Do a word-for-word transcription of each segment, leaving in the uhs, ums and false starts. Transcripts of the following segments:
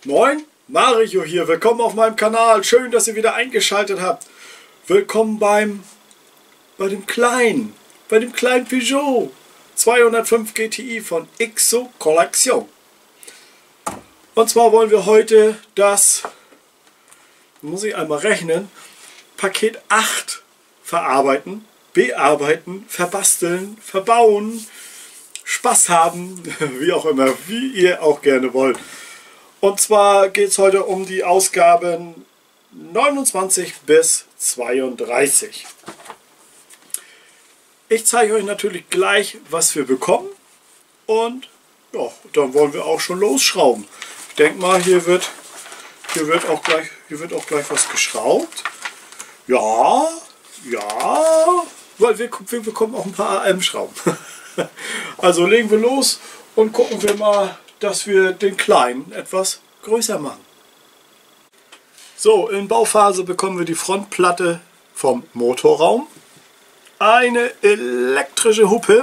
Moin, Mario hier, willkommen auf meinem Kanal, schön, dass ihr wieder eingeschaltet habt. Willkommen beim, bei dem kleinen, bei dem kleinen Peugeot zweihundertfünf G T I von X O Collection. Und zwar wollen wir heute das, muss ich einmal rechnen, Paket acht verarbeiten, bearbeiten, verbasteln, verbauen, Spaß haben, wie auch immer, wie ihr auch gerne wollt. Und zwar geht es heute um die Ausgaben neunundzwanzig bis zweiunddreißig. Ich zeige euch natürlich gleich, was wir bekommen. Und ja, dann wollen wir auch schon losschrauben. Ich denke mal, hier wird, hier wird auch gleich, hier wird auch gleich was geschraubt. Ja, ja, weil wir, wir bekommen auch ein paar A M-Schrauben. Also legen wir los und gucken wir mal, dass wir den kleinen etwas größer machen. So, in Bauphase bekommen wir die Frontplatte vom Motorraum, eine elektrische Hupe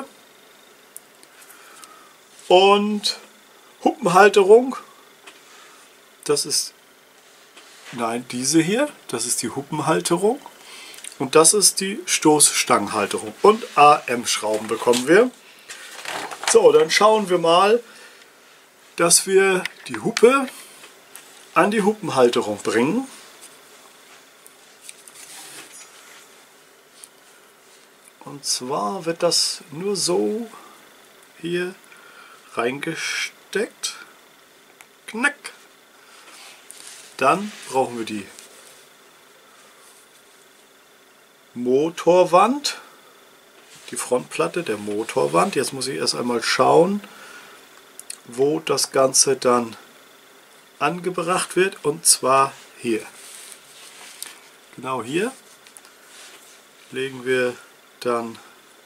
und Huppenhalterung. Das ist, nein, diese hier, das ist die Huppenhalterung und das ist die Stoßstangenhalterung und A M-Schrauben bekommen wir. So, dann schauen wir mal, dass wir die Hupe an die Huppenhalterung bringen. Und zwar wird das nur so hier reingesteckt. Knack. Dann brauchen wir die Motorwand, die Frontplatte der Motorwand. Jetzt muss ich erst einmal schauen, wo das Ganze dann angebracht wird, und zwar hier. Genau hier legen wir dann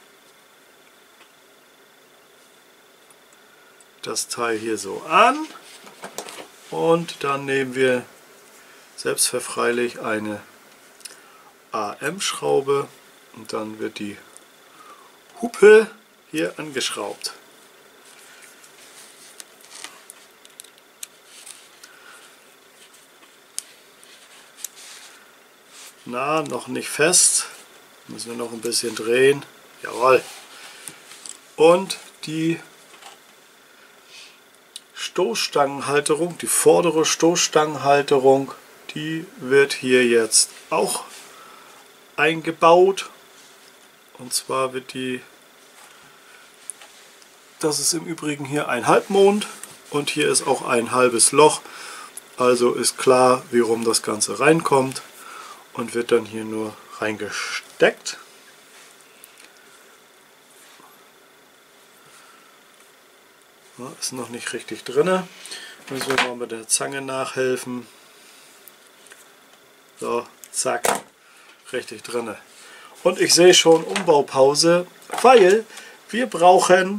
das Teil hier so an und dann nehmen wir selbstverfreilich eine A M-Schraube und dann wird die Hupe hier angeschraubt. Na, noch nicht fest. Müssen wir noch ein bisschen drehen. Jawohl. Und die Stoßstangenhalterung, die vordere Stoßstangenhalterung, die wird hier jetzt auch eingebaut. Und zwar wird die, das ist im Übrigen hier ein Halbmond und hier ist auch ein halbes Loch. Also ist klar, wie rum das Ganze reinkommt. Und wird dann hier nur reingesteckt. Ja, ist noch nicht richtig drin. Müssen wir mal mit der Zange nachhelfen. So, zack, richtig drin. Und ich sehe schon Umbaupause, weil wir brauchen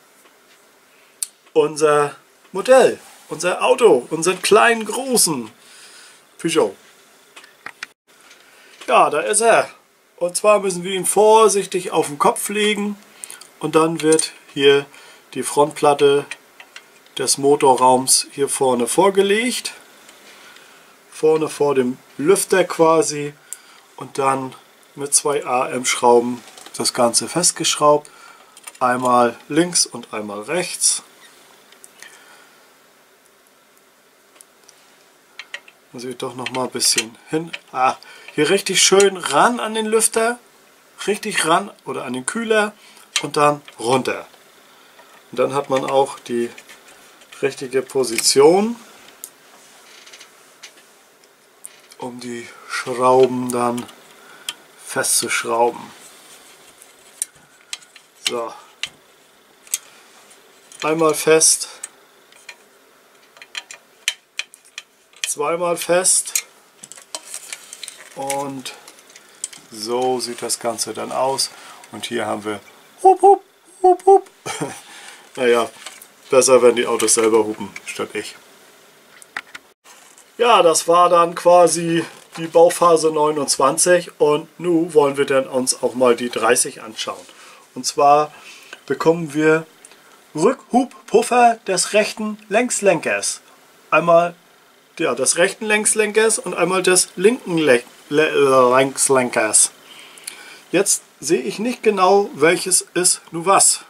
unser Modell, unser Auto, unseren kleinen, großen Peugeot. Ja, da ist er. Und zwar müssen wir ihn vorsichtig auf den Kopf legen und dann wird hier die Frontplatte des Motorraums hier vorne vorgelegt. Vorne vor dem Lüfter quasi und dann mit zwei A M-Schrauben das Ganze festgeschraubt. Einmal links und einmal rechts. Muss ich doch noch mal ein bisschen hin. Ah, hier richtig schön ran an den Lüfter, richtig ran oder an den Kühler und dann runter. Und dann hat man auch die richtige Position, um die Schrauben dann festzuschrauben. So, einmal fest. Zweimal fest und so sieht das Ganze dann aus. Und hier haben wir hup, hup, hup, hup. Naja, besser, wenn die Autos selber hupen, statt ich. Ja, das war dann quasi die Bauphase neunundzwanzig und nun wollen wir dann uns auch mal die dreißig anschauen. Und zwar bekommen wir Rückhubpuffer des rechten Längslenkers. Einmal ja, des rechten Längslenkers und einmal des linken Le Le Längslenkers. Jetzt sehe ich nicht genau, welches ist nun was.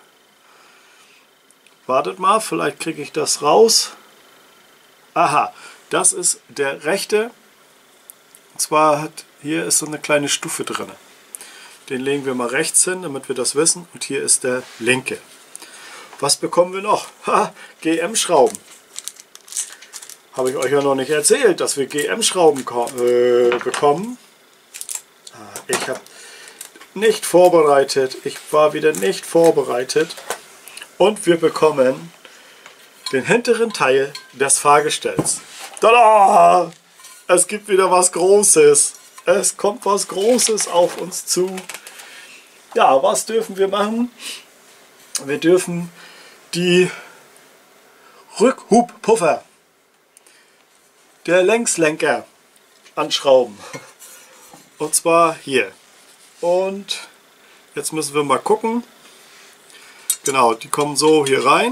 Wartet mal, vielleicht kriege ich das raus. Aha, das ist der rechte. Und zwar hat hier ist so eine kleine Stufe drin. Den legen wir mal rechts hin, damit wir das wissen. Und hier ist der linke. Was bekommen wir noch? Ha, G M-Schrauben. Habe ich euch ja noch nicht erzählt, dass wir G M-Schrauben äh, bekommen. Ich habe nicht vorbereitet. Ich war wieder nicht vorbereitet. Und wir bekommen den hinteren Teil des Fahrgestells. Tada! Es gibt wieder was Großes. Es kommt was Großes auf uns zu. Ja, was dürfen wir machen? Wir dürfen die Rückhubpuffer der Längslenker anschrauben. Und zwar hier. Und jetzt müssen wir mal gucken. Genau, die kommen so hier rein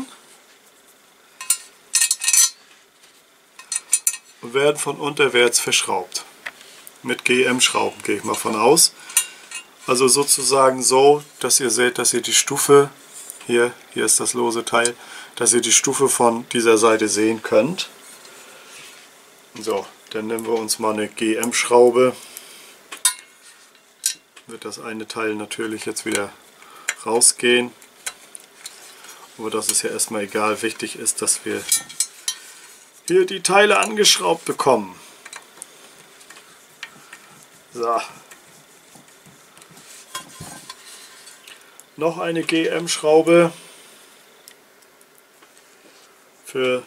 und werden von unterwärts verschraubt. Mit G M-Schrauben gehe ich mal von aus. Also sozusagen so, dass ihr seht, dass ihr die Stufe, hier, hier ist das lose Teil, dass ihr die Stufe von dieser Seite sehen könnt. So, dann nehmen wir uns mal eine G M-Schraube. Wird das eine Teil natürlich jetzt wieder rausgehen. Aber das ist ja erstmal egal. Wichtig ist, dass wir hier die Teile angeschraubt bekommen. So. Noch eine G M-Schraube für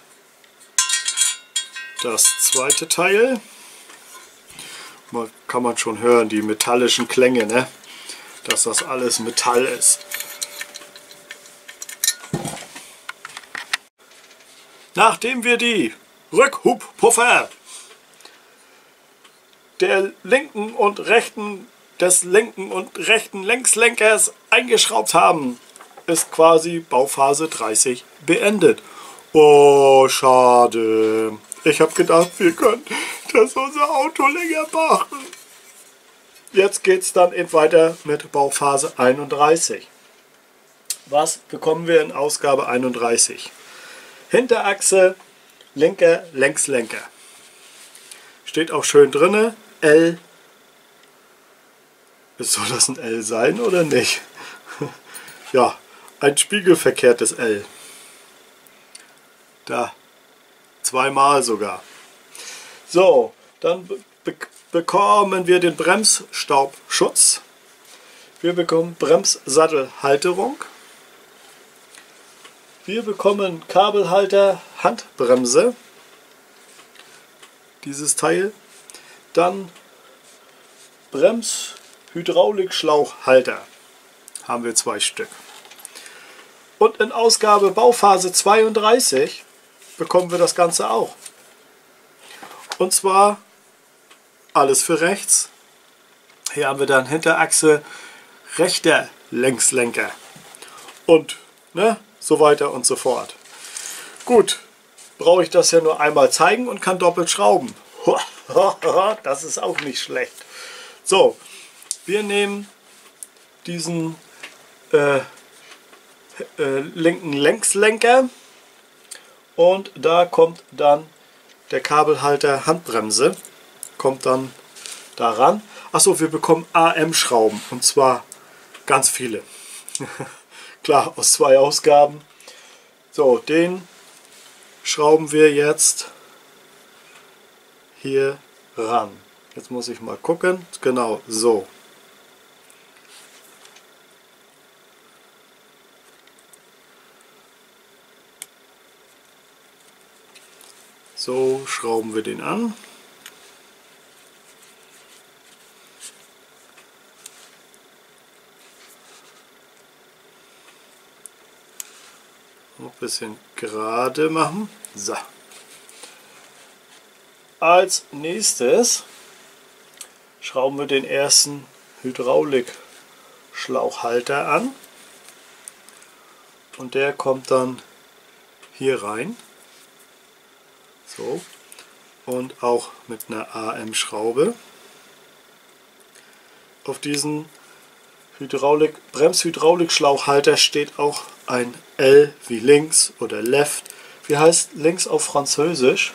das zweite Teil. Mal kann man schon hören, die metallischen Klänge, ne? Dass das alles Metall ist. Nachdem wir die Rückhubpuffer der linken und rechten des linken und rechten Längslenkers eingeschraubt haben, ist quasi Bauphase dreißig beendet. Oh, schade. Ich habe gedacht, wir können das unser Auto länger machen. Jetzt geht es dann eben weiter mit Bauphase einunddreißig. Was bekommen wir in Ausgabe einunddreißig? Hinterachse, linker Längslenker. Steht auch schön drinne, L. Soll das ein L sein oder nicht? Ja, ein spiegelverkehrtes L. Da, zweimal sogar. So, dann be bekommen wir den Bremsstaubschutz. Wir bekommen Bremssattelhalterung. Wir bekommen Kabelhalter, Handbremse. Dieses Teil. Dann Bremshydraulikschlauchhalter. Haben wir zwei Stück. Und in Ausgabe Bauphase zweiunddreißig bekommen wir das Ganze auch. Und zwar alles für rechts. Hier haben wir dann Hinterachse, rechter Längslenker. Und ne, so weiter und so fort. Gut, brauche ich das ja nur einmal zeigen und kann doppelt schrauben. Das ist auch nicht schlecht. So, wir nehmen diesen äh, äh, linken Längslenker und da kommt dann der Kabelhalter Handbremse, kommt dann daran. Achso, wir bekommen A M-Schrauben und zwar ganz viele. Klar, aus zwei Ausgaben. So, den schrauben wir jetzt hier ran. Jetzt muss ich mal gucken. Genau, so. So schrauben wir den an. Noch ein bisschen gerade machen. So. Als nächstes schrauben wir den ersten Hydraulikschlauchhalter an. Und der kommt dann hier rein. So. und auch mit einer A M-Schraube. Auf diesen Hydraulik, Bremshydraulikschlauchhalter steht auch ein L wie links oder left. Wie heißt links auf Französisch?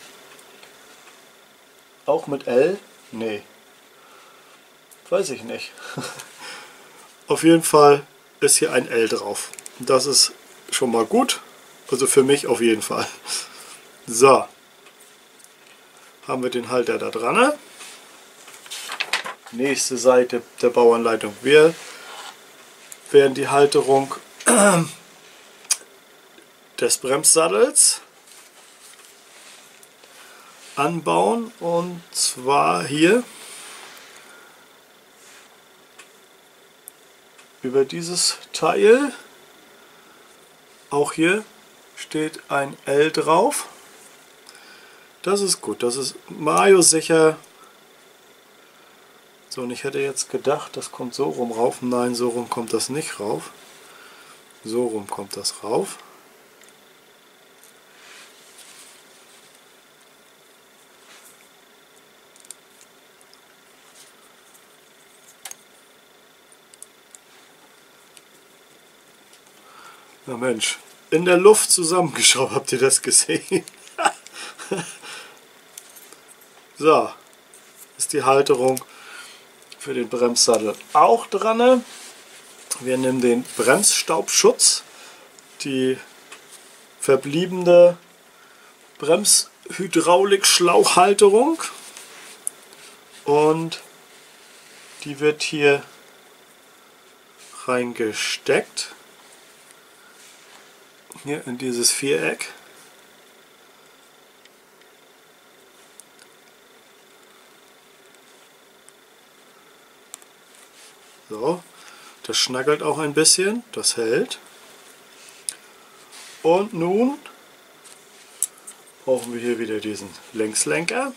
Auch mit L? Nee. Weiß ich nicht. Auf jeden Fall ist hier ein L drauf. Das ist schon mal gut. Also für mich auf jeden Fall. So. Haben wir den Halter da dran. Nächste Seite der Bauanleitung. Wir werden die Halterung des Bremssattels anbauen, und zwar hier über dieses Teil. Auch hier steht ein L drauf. Das ist gut, das ist Mario sicher. So, und ich hätte jetzt gedacht, das kommt so rum rauf. Nein, so rum kommt das nicht rauf. So rum kommt das rauf. Na Mensch, in der Luft zusammengeschraubt, habt ihr das gesehen? So, ist die Halterung für den Bremssattel auch dran. Wir nehmen den Bremsstaubschutz, die verbliebene Bremshydraulik-Schlauchhalterung, und die wird hier reingesteckt. Hier in dieses Viereck. So, das schnackelt auch ein bisschen, das hält. Und nun brauchen wir hier wieder diesen Längslenker.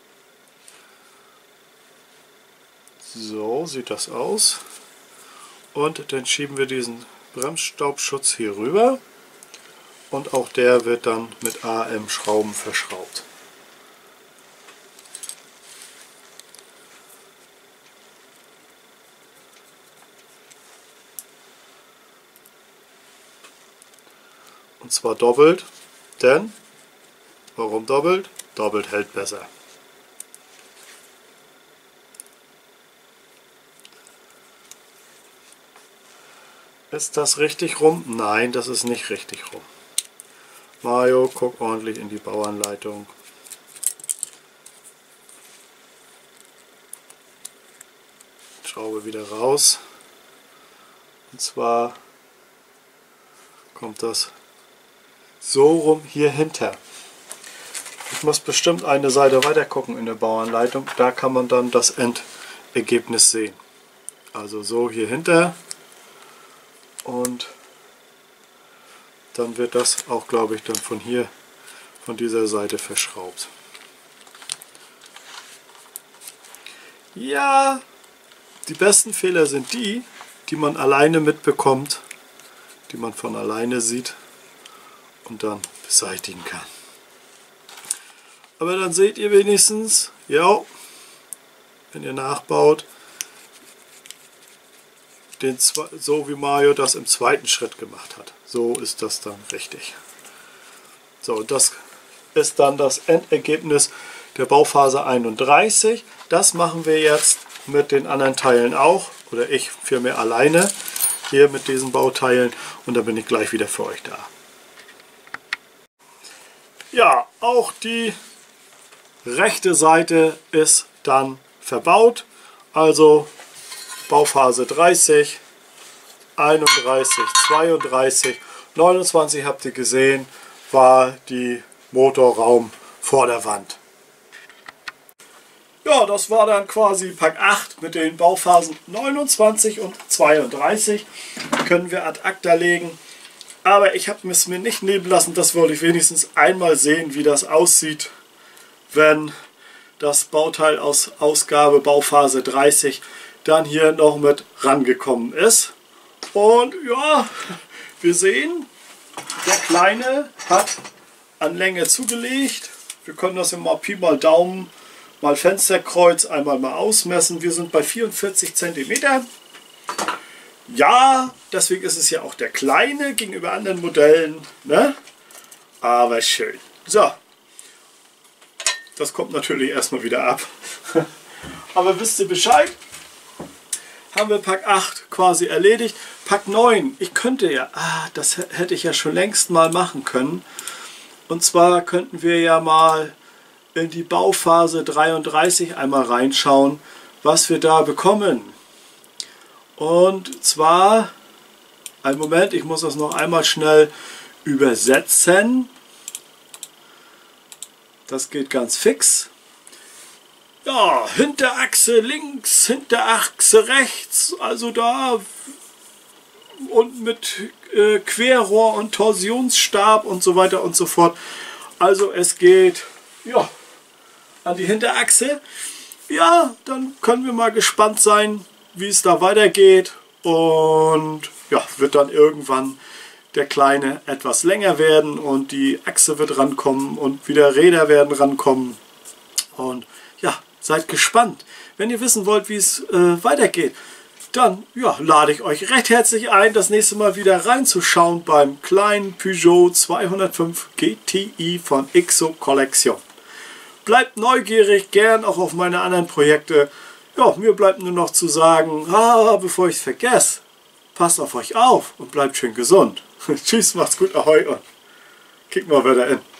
So sieht das aus. Und dann schieben wir diesen Bremsstaubschutz hier rüber. Und auch der wird dann mit A M-Schrauben verschraubt. Und zwar doppelt, denn, warum doppelt? Doppelt hält besser. Ist das richtig rum? Nein, das ist nicht richtig rum. Mario, guck ordentlich in die Bauanleitung. Schraube wieder raus. Und zwar kommt das so rum hier hinter. Ich muss bestimmt eine Seite weiter gucken in der Bauanleitung. Da kann man dann das Endergebnis sehen. Also so hier hinter. Und dann wird das auch, glaube ich, dann von hier, von dieser Seite verschraubt. Ja, die besten Fehler sind die, die man alleine mitbekommt, die man von alleine sieht und dann beseitigen kann. Aber dann seht ihr wenigstens, ja, wenn ihr nachbaut, den, so wie Mario das im zweiten Schritt gemacht hat. So ist das dann richtig. So, das ist dann das Endergebnis der Bauphase einunddreißig. Das machen wir jetzt mit den anderen Teilen auch, oder ich vielmehr alleine hier mit diesen Bauteilen, und dann bin ich gleich wieder für euch da. Ja, auch die rechte Seite ist dann verbaut, also Bauphase dreißig, einunddreißig, zweiunddreißig, neunundzwanzig habt ihr gesehen, war die Motorraum vor der Wand. Ja, das war dann quasi Pack acht mit den Bauphasen neunundzwanzig und zweiunddreißig. Können wir ad acta legen. Aber ich habe es mir nicht nehmen lassen, das wollte ich wenigstens einmal sehen, wie das aussieht, wenn das Bauteil aus Ausgabe Bauphase dreißig dann hier noch mit rangekommen ist. Und ja, wir sehen, der Kleine hat an Länge zugelegt Wir können das immer Pi mal Daumen, mal Fensterkreuz, einmal mal ausmessen. Wir sind bei vierundvierzig Zentimeter. Ja, deswegen ist es ja auch der kleine gegenüber anderen Modellen, ne? Aber schön. So, das kommt natürlich erstmal wieder ab. Aber wisst ihr Bescheid? Haben wir Pack acht quasi erledigt. Pack neun, ich könnte ja, ah, das hätte ich ja schon längst mal machen können. Und zwar könnten wir ja mal in die Bauphase dreiunddreißig einmal reinschauen, was wir da bekommen. Und zwar, einen Moment, ich muss das noch einmal schnell übersetzen. Das geht ganz fix. Ja, Hinterachse links, Hinterachse rechts, also da und mit äh, Querrohr und Torsionsstab und so weiter und so fort. Also es geht ja an die Hinterachse. Ja, dann können wir mal gespannt sein, wie es da weitergeht, und ja, wird dann irgendwann der Kleine etwas länger werden und die Achse wird rankommen und wieder Räder werden rankommen. Und ja, seid gespannt. Wenn ihr wissen wollt, wie es äh, weitergeht, dann ja, lade ich euch recht herzlich ein, das nächste Mal wieder reinzuschauen beim kleinen Peugeot zweihundertfünf G T I von X O Collection. Bleibt neugierig, gern auch auf meine anderen Projekte. Ja, mir bleibt nur noch zu sagen, ah, bevor ich es vergesse, passt auf euch auf und bleibt schön gesund. Tschüss, macht's gut, ahoi und kick mal wieder in.